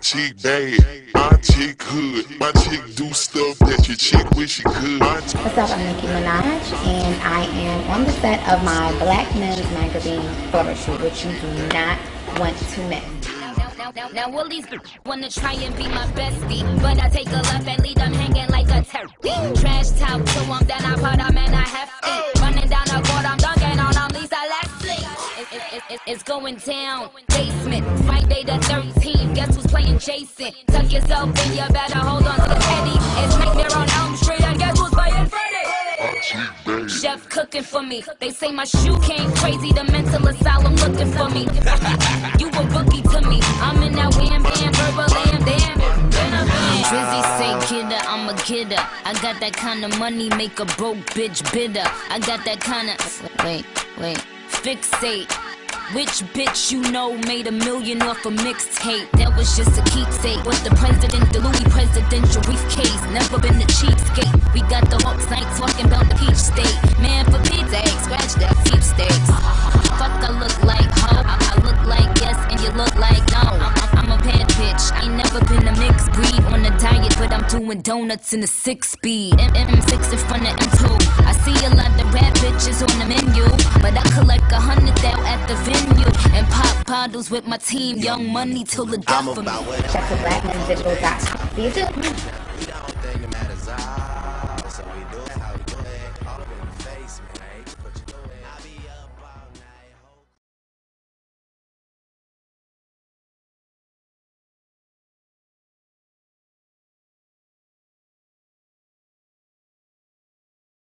chick bad, my chick hood, my chick do stuff that your chick wish she could. What's up, I'm Nicki Minaj, and I am on the set of my Black Men's Magazine photo shoot, which you do not want to miss. Now all these wanna try and be my bestie, but I take a left and leave them hanging like a turkey. Trash talk to them, then I put them in a hefty. Running down the court, I'm dunking on them, Lisa Leslie. It's going down, basement, Friday the 13th, guess who's playing Jason? Tuck yourself in, you better hold on to the Teddy. It's Nightmare on Elm Street, and guess who's playing Freddy? Chef cooking for me, they say my shoe came crazy, the mental asylum looking for me. You a rookie to me, I'm in that wham bam, verbal lamb damn. Drizzy say kidder, I'm a kidder. I got that kind of money, make a broke bitch bitter. I got that kind of, wait, fixate. Which bitch you know made $1 million off a mixtape? That was just a keepsake. With the president, the Louis presidential briefcase. Never been a cheapskate. We got the Hawks night talking about the peach state. Man, for Pete's sake, scratch that sweepstakes. Fuck, I look like ho. I look like yes, and you look like no. I'm a bad bitch. I ain't never been a mixed breed on a diet, but I'm doing donuts in a 6-speed. M6 in front of M2. I see a lot of rap bitches on the menu, but I collect 100 thou at the venue and pop bottles with my team. Young Money till the death of me. Check the blackmendigital.com. See you soon.